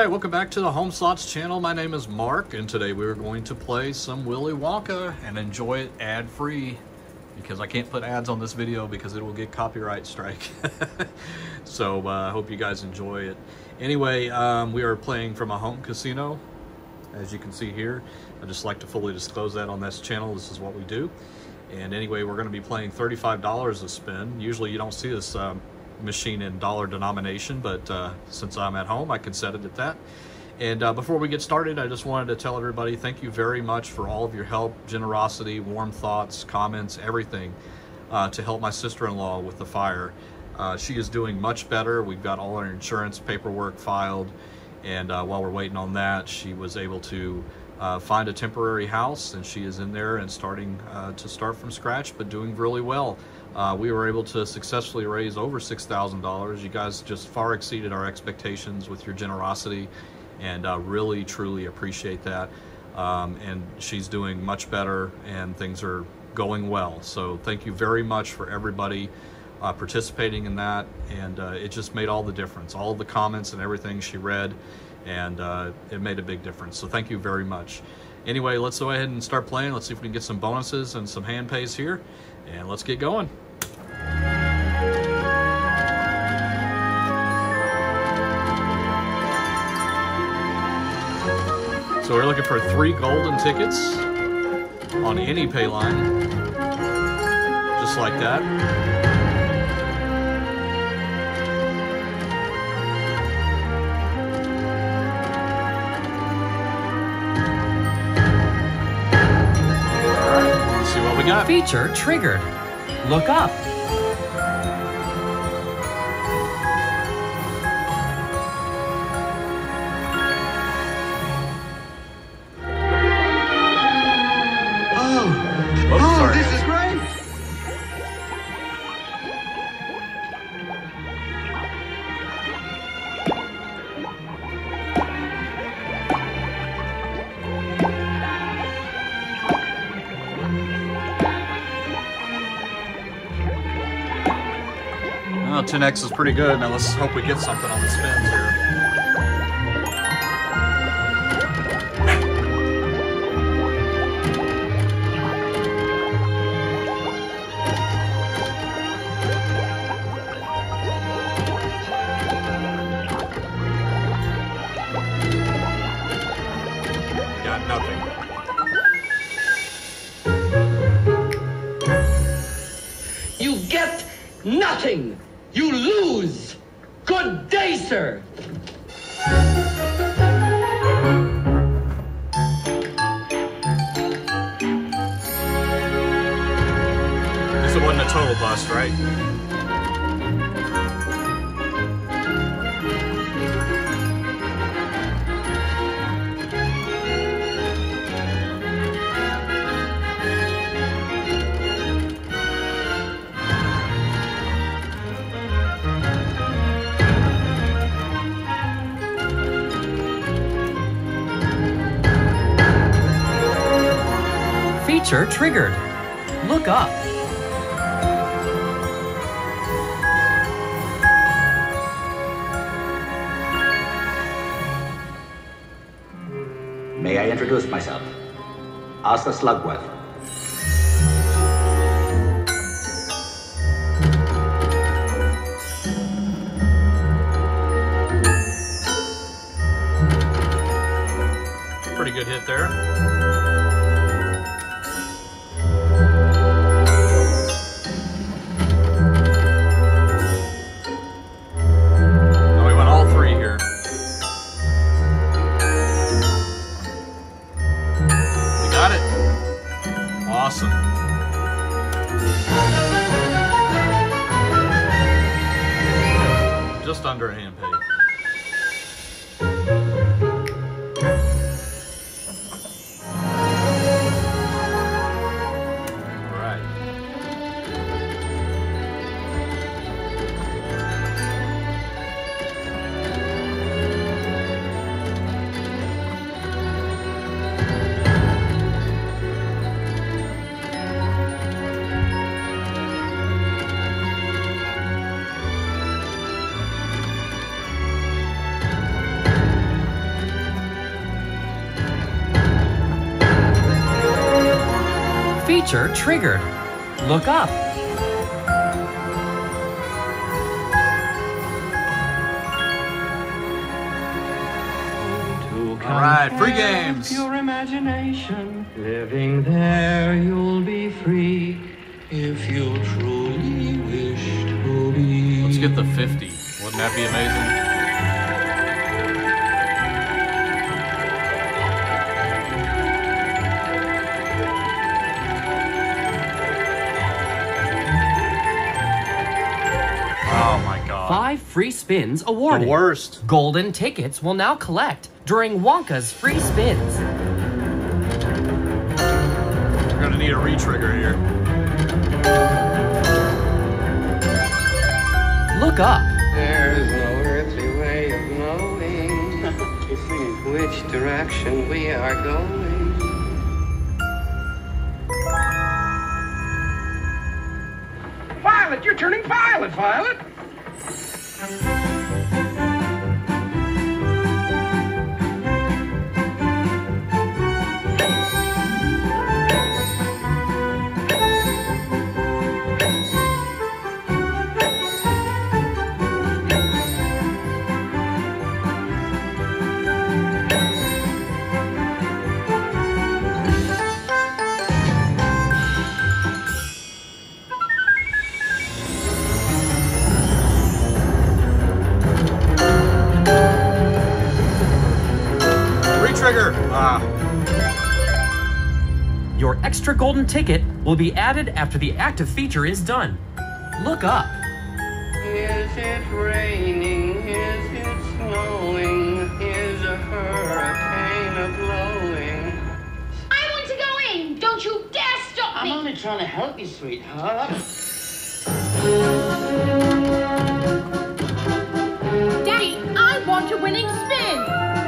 Alright, welcome back to the Home Slots channel. My name is Mark, and today we're going to play some Willy Wonka and enjoy it ad-free, because I can't put ads on this video because it will get copyright strike. So I hope you guys enjoy it. Anyway, we are playing from a home casino, as you can see here. I just like to fully disclose that on this channel. This is what we do. And anyway, we're going to be playing $35 a spin. Usually you don't see this machine in dollar denomination, but since I'm at home, I can set it at that. And before we get started, I just wanted to tell everybody thank you very much for all of your help, generosity, warm thoughts, comments, everything to help my sister-in-law with the fire. She is doing much better. We've got all our insurance paperwork filed, and while we're waiting on that, she was able to find a temporary house, and she is in there and starting to start from scratch, but doing really well. We were able to successfully raise over $6,000. You guys just far exceeded our expectations with your generosity, and really, truly appreciate that. And she's doing much better, and things are going well. So thank you very much for everybody participating in that, and it just made all the difference. All the comments and everything she read, and it made a big difference. So thank you very much. Anyway, let's go ahead and start playing. Let's see if we can get some bonuses and some hand pays here, and let's get going. So we're looking for 3 golden tickets on any pay line, just like that. All right, let's see what we got. Feature triggered. Look up. Oh, this is great! Oh, 10x is pretty good. Now let's hope we get something on the spins here. Got nothing. You get nothing. You lose. Good day, sir. This wasn't a total bust, right? Feature triggered. Look up. May I introduce myself? Asa Slugworth. Pretty good hit there. Awesome. Just under a hand pay. Feature triggered. Look up. All right, free games. Your imagination, living there, you'll be free if you truly wish to be. Let's get the 50. Wouldn't that be amazing? Oh my God. 5 free spins awarded. The worst. Golden tickets will now collect during Wonka's free spins. We're gonna need a re-trigger here. Look up. There's no earthly way of knowing which direction we are going. Violet, you're turning violet, Violet. Trigger. Your extra golden ticket will be added after the active feature is done. Look up. Is it raining? Is it snowing? Is a hurricane a-blowing? I want to go in! Don't you dare stop me! I'm only trying to help you, sweetheart. Daddy, I want a winning spin!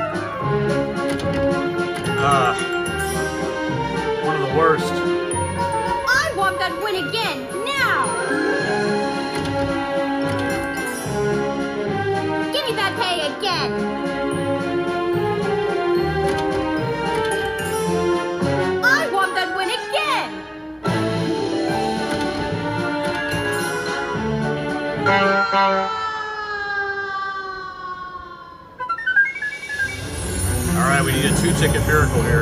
One of the worst. I want that win again, now! Give me that pay again! I want that win again! All right, we need a 2-ticket miracle here.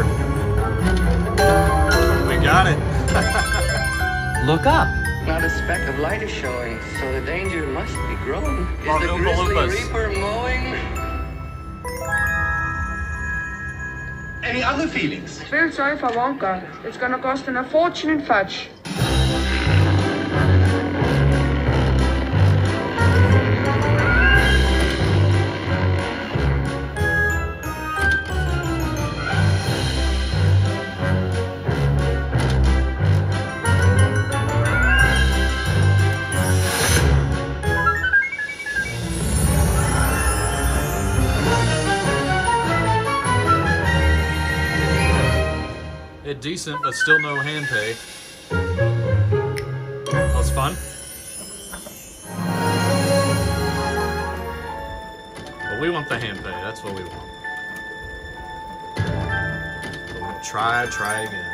We got it. Look up. Not a speck of light is showing, so the danger must be growing. Is Oh, the no, grizzly Olympus. reaper mowing? Any other feelings? I feel sorry for Wonka. It's gonna cost him a fortune in fudge. It decent, but still no hand pay. That was fun. But we want the hand pay. That's what we want. So we'll try again.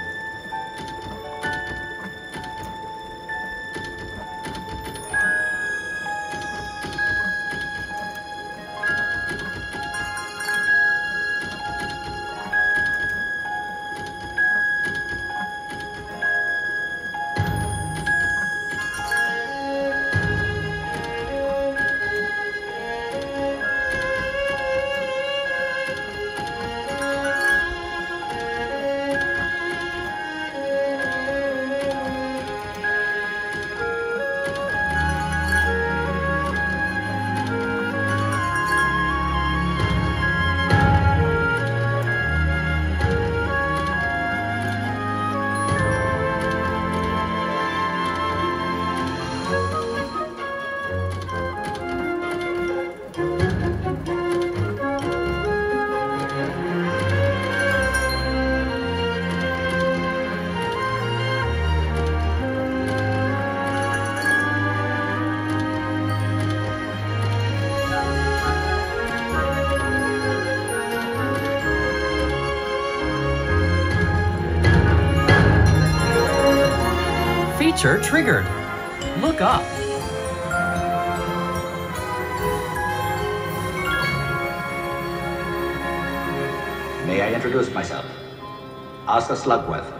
Feature triggered. Look up. May I introduce myself? Arthur Slugworth.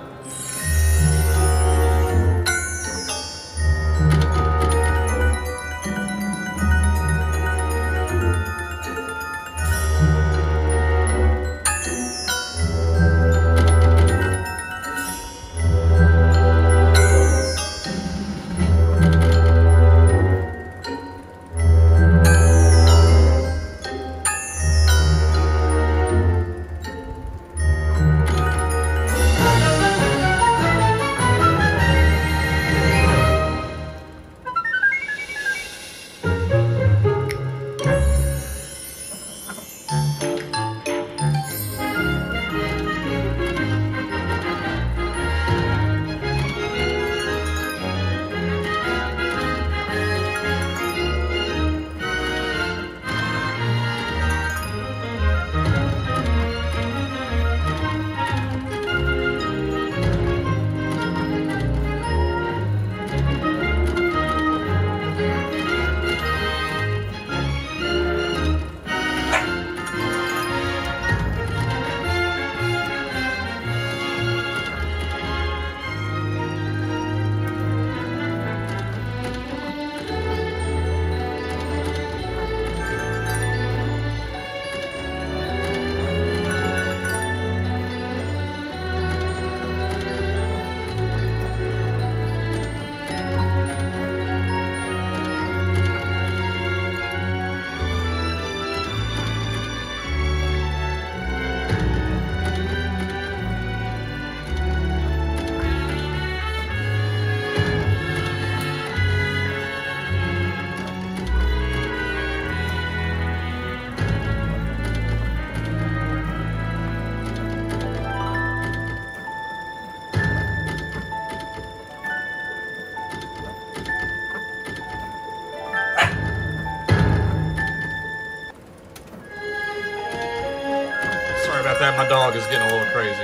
That my dog is getting a little crazy.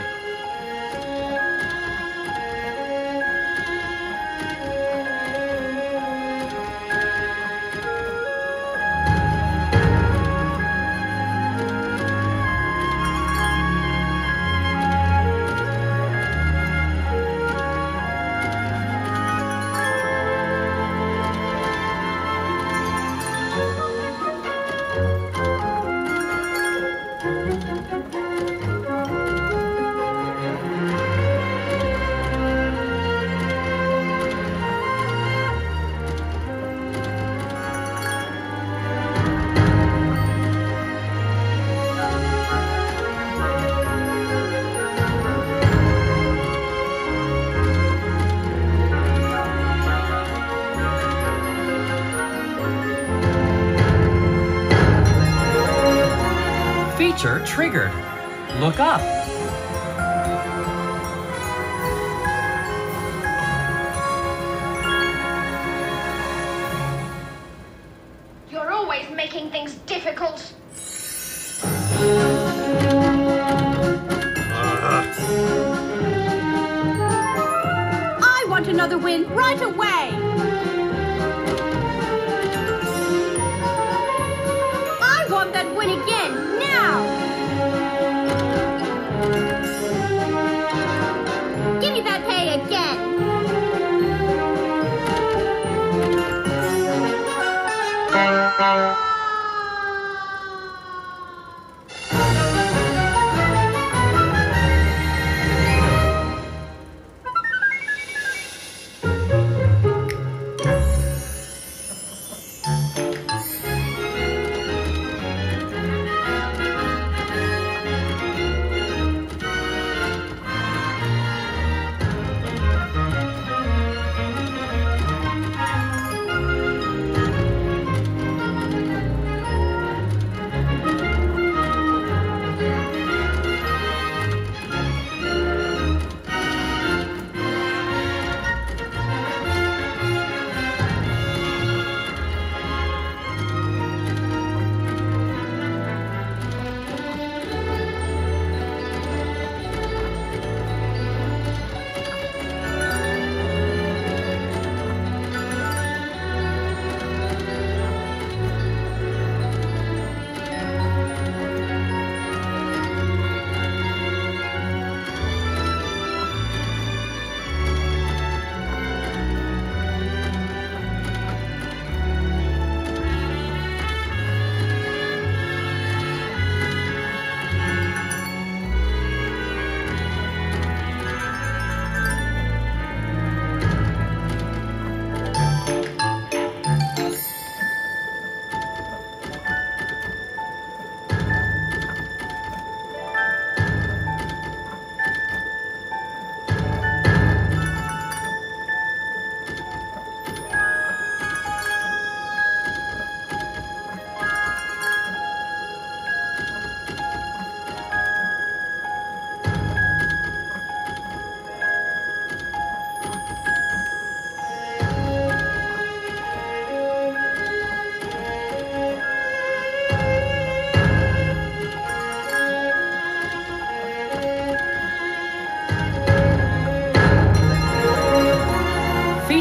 Feature triggered. Look up. You're always making things difficult. I want another win right away. I want that win again now. Give me that pay again.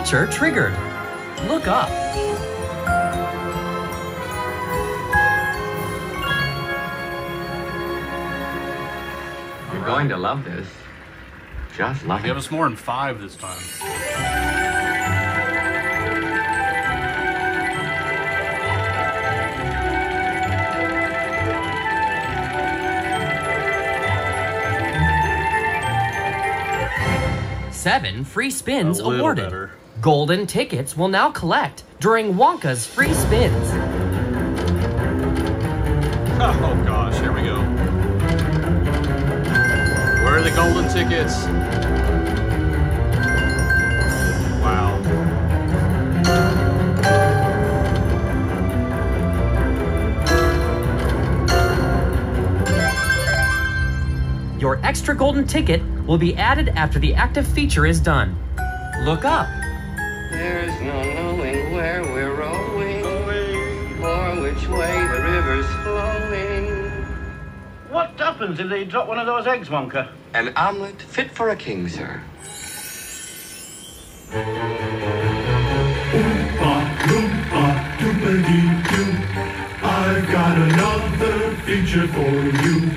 Feature triggered. Look up. You're going to love this. Just love Give it. us more than 5 this time. Seven free spins A little awarded. better. Golden tickets will now collect during Wonka's free spins. Oh gosh, here we go. Where are the golden tickets? Wow. Your extra golden ticket will be added after the active feature is done. Look up. There's no knowing where we're rowing, or which way the river's flowing. What happens if they drop one of those eggs, Wonka? An omelet fit for a king, sir. I've got another feature for you.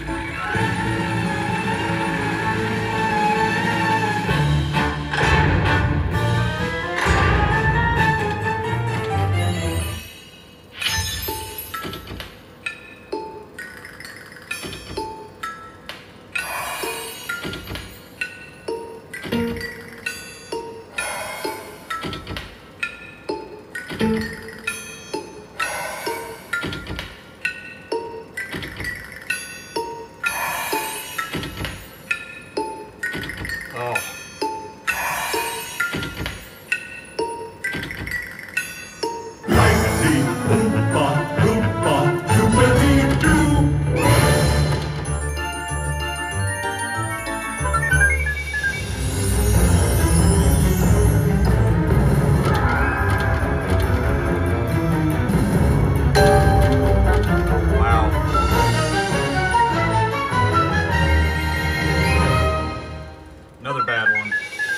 Another bad one.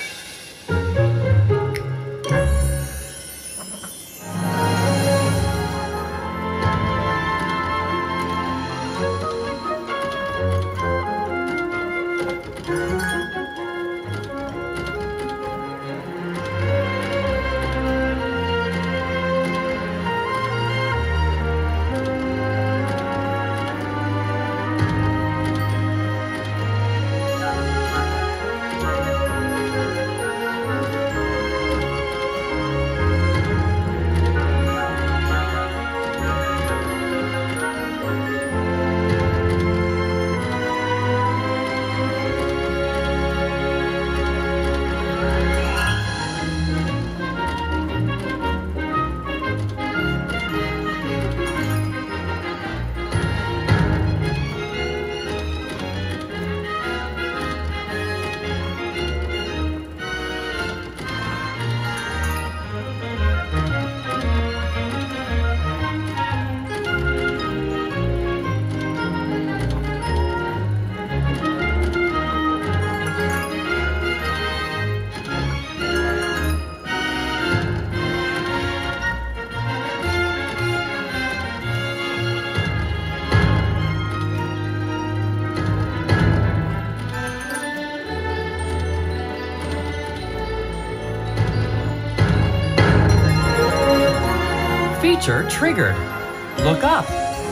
Feature triggered. Look up.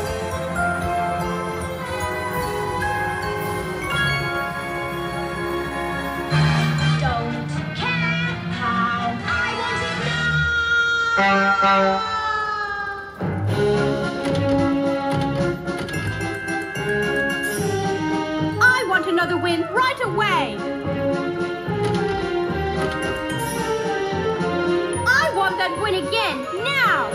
Don't care how I want it now. I want another win right away. I want that win again now.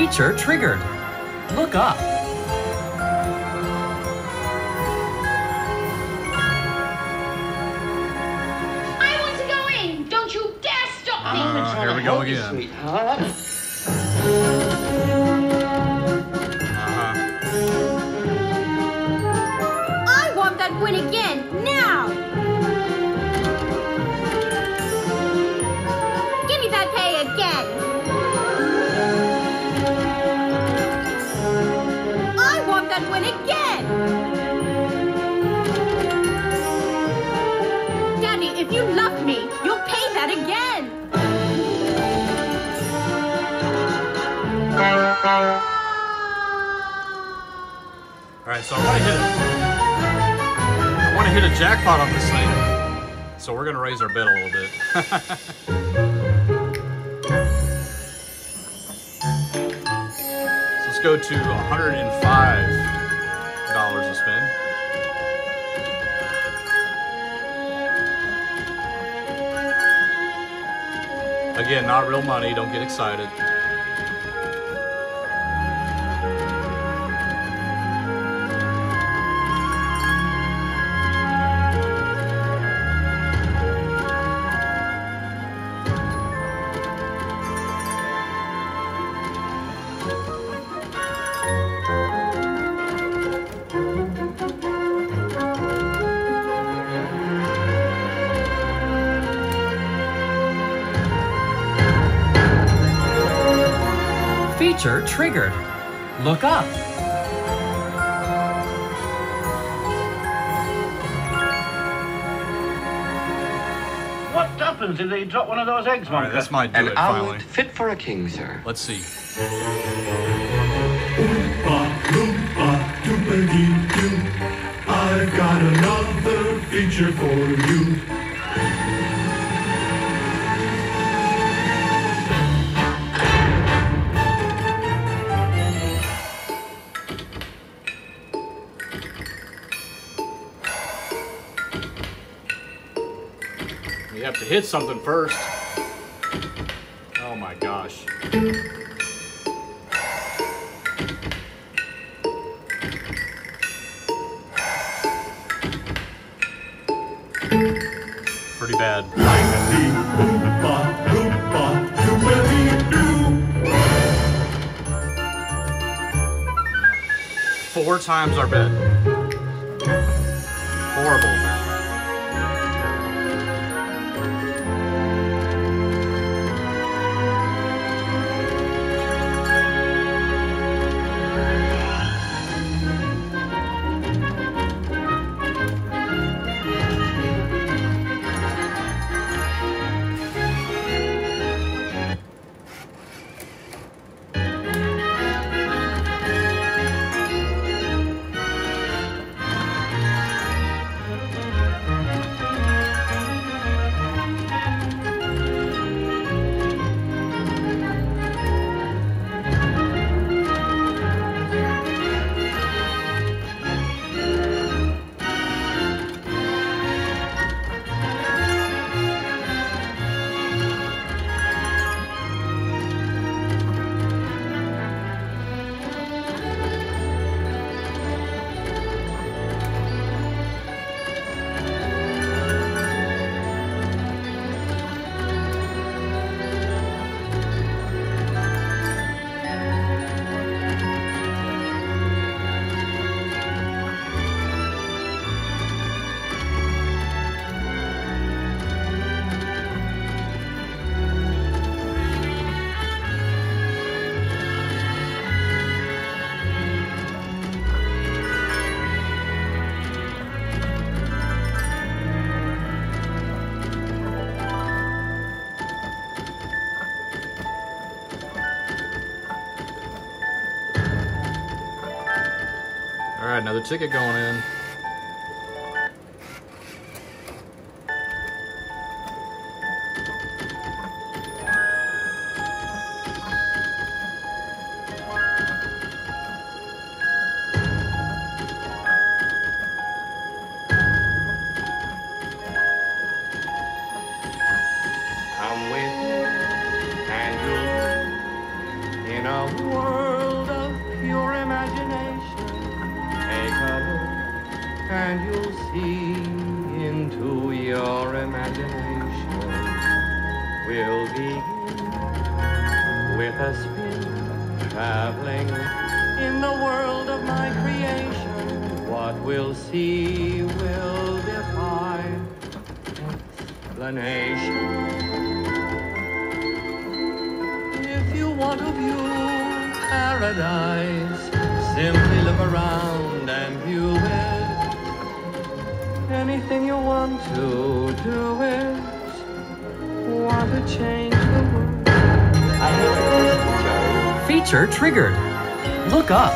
Feature triggered. Look up. I want to go in. Don't you dare stop me. Here we go again. Sweetheart. I want that win again, now! Give me that pay again! I want that win again! Daddy, if you love me, you'll pay that again! Alright, so I want to hit a jackpot on this thing. So we're going to raise our bet a little bit. So let's go to $105 a spin. Again, not real money, don't get excited. Feature triggered. Look up. What happens if they drop one of those eggs, Alright, Wonka? this might do An it finally. omelet fit for a king, sir. Let's see. Oompa, loompa, doopity-doo. I've got another feature for you. You have to hit something first. Oh my gosh. Pretty bad. Oompa, loompa, doopity-doo. 4 times our bet. Horrible. Alright, another ticket going in. Come with me, and you'll in a world and you'll see into your imagination. We'll begin with a spin, traveling in the world of my creation. What we'll see will defy explanation. If you want to view paradise, simply look around and view it. Anything you want to do it. Want to change the world. I hate the Feature triggered. Look up.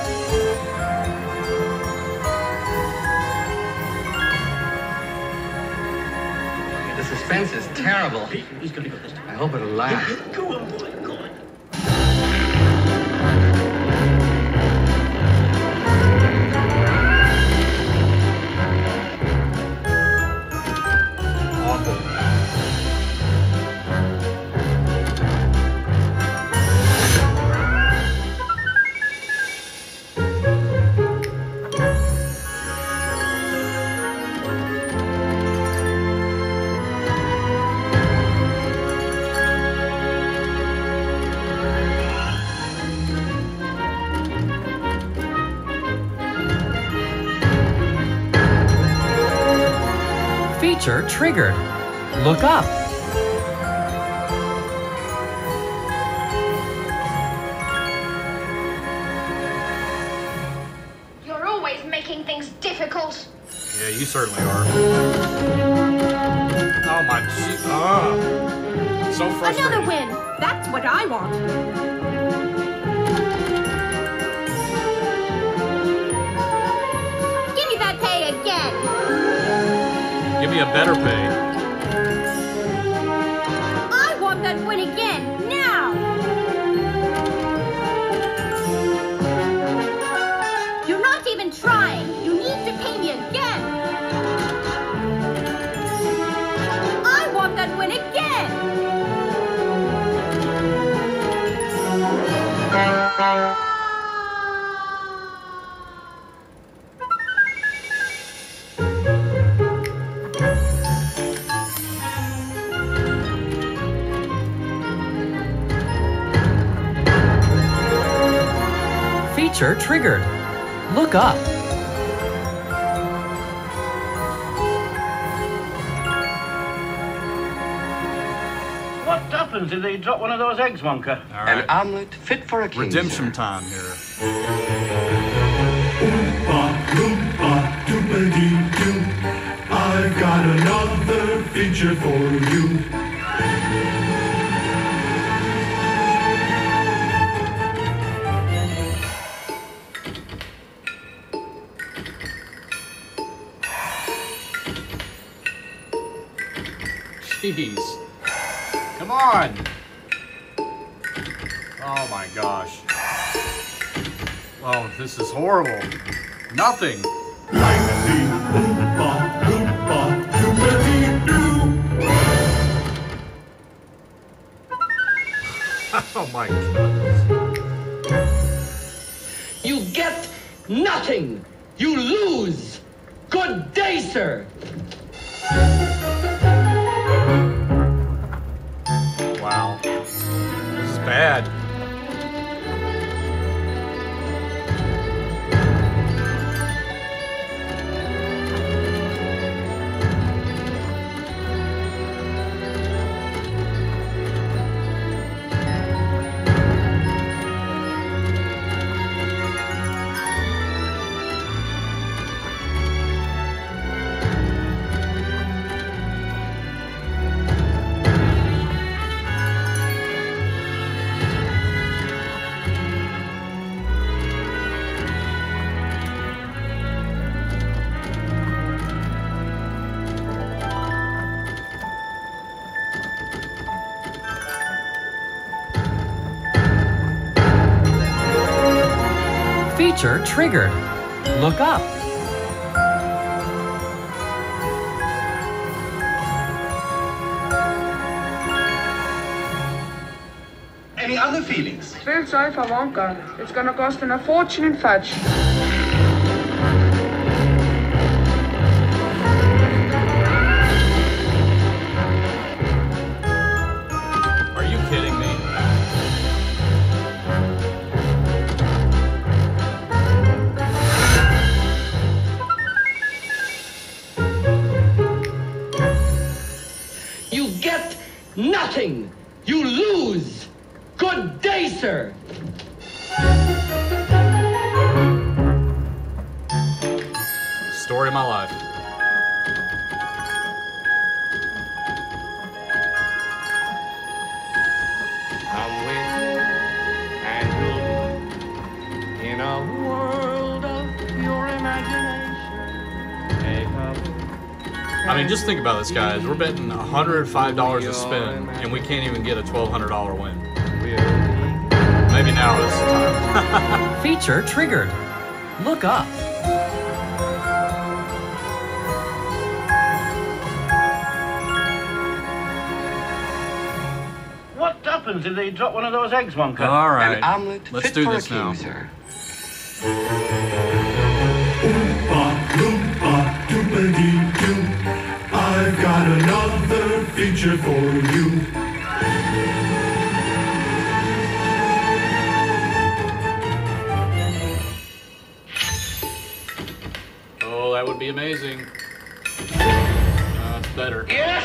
The suspense is terrible. He's gonna go this time. I hope it'll last. Go on, boy, go on. Feature triggered. Look up. You're always making things difficult. Yeah, you certainly are. Oh my gee. Oh. So frustrating. Another win. That's what I want. Give me that pay again. Give me a better pay. I want that win again, now. You're not even trying. You need to pay me again. I want that win again. Feature triggered. Look up. What happens if they drop one of those eggs, Wonka? All right. An omelet fit for a king. Redemption time here. Oompa, loompa, doopity-doo. I've got another feature for you. Jeez. Come on. Oh my gosh. Oh, this is horrible. Nothing. Lightly, oompa, loompa, doopity-doo. Oh my goodness. You get nothing. You lose. Good day, sir. Wow. This is bad. Feature triggered. Look up. Any other feelings? Feel sorry for Wonka. It's gonna cost him a fortune in fudge. Nothing! You lose! Good day, sir! Story of my life. I'm with you, and you'll be in a world of pure imagination. Take up. I mean, just think about this, guys. We're betting $105 to spin, and we can't even get a $1,200 win. Maybe now is the time. Feature triggered. Look up. What happens if they drop one of those eggs, Wonka? All right. An omelet Let's fit do for this a king, now. sir. Oompa, loompa, doopity-doo. I've got another feature for you. Oh, that would be amazing. It's better. Yes!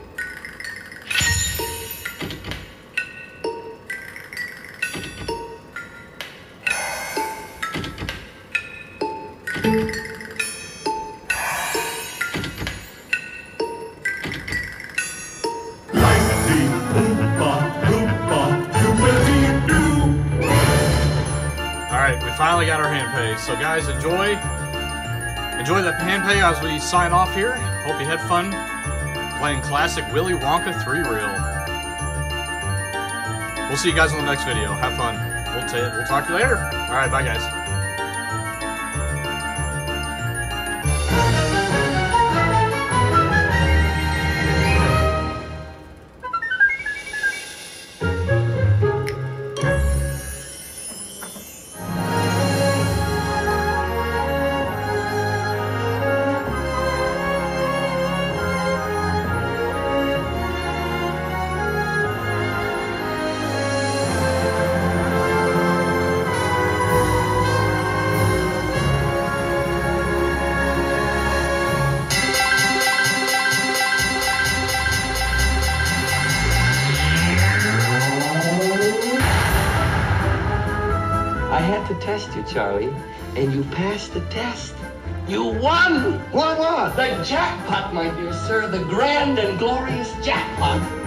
Alright, we finally got our hand pay. So guys, enjoy that hand pay as we sign off here. Hope you had fun playing classic Willy Wonka 3-reel. We'll see you guys in the next video. Have fun. We'll talk to you later. Alright, bye guys. I had to test you, Charlie, and you passed the test. You won! What? The jackpot, my dear sir, the grand and glorious jackpot.